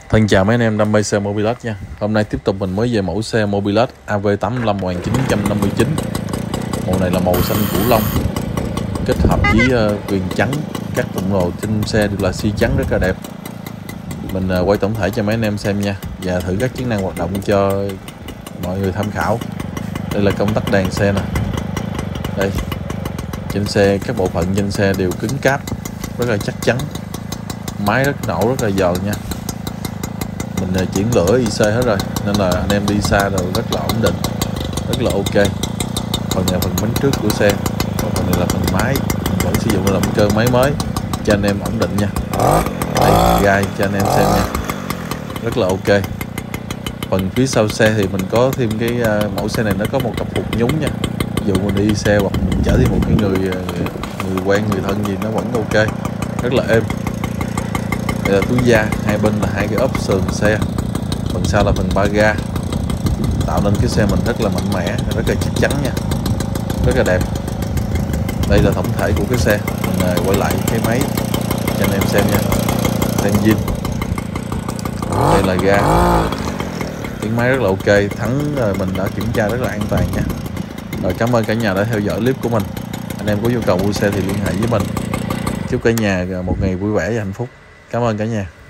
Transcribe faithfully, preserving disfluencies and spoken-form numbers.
Thân chào mấy anh em đam mê xe Mobilet nha. Hôm nay tiếp tục mình mới về mẫu xe Mobilet A V tám mươi lăm một nghìn chín trăm năm mươi chín. Màu này là màu xanh cửu long, kết hợp với uh, viền trắng. Các động đồ trên xe đều là xi trắng rất là đẹp. Mình uh, quay tổng thể cho mấy anh em xem nha, và thử các chức năng hoạt động cho mọi người tham khảo. Đây là công tắc đèn xe nè. Đây, trên xe các bộ phận trên xe đều cứng cáp, rất là chắc chắn. Máy rất nổ, rất là giòn nha. Mình chuyển lửa i xê hết rồi nên là anh em đi xa rồi rất là ổn định, rất là ok. Phần này phần bánh trước của xe, phần này là phần máy, mình vẫn sử dụng là động cơ máy mới cho anh em ổn định nha. Đây, gai cho anh em xem nha, rất là ok. Phần phía sau xe thì mình có thêm cái uh, mẫu xe này nó có một cặp hụt nhúng nha. Ví dụ mình đi xe hoặc mình chở thêm một cái người người quen, người thân gì nó vẫn ok, rất là êm. Đây là túi da, hai bên là hai cái ốp sườn xe, phần sau là phần ba ga, tạo nên cái xe mình rất là mạnh mẽ, rất là chắc chắn nha, rất là đẹp. Đây là tổng thể của cái xe, mình quay lại cái máy cho anh em xem nha. Engine, đây là ga, tiếng máy rất là ok. Thắng rồi mình đã kiểm tra rất là an toàn nha. Rồi, cảm ơn cả nhà đã theo dõi clip của mình. Anh em có nhu cầu mua xe thì liên hệ với mình. Chúc cả nhà một ngày vui vẻ và hạnh phúc. Cảm ơn cả nhà.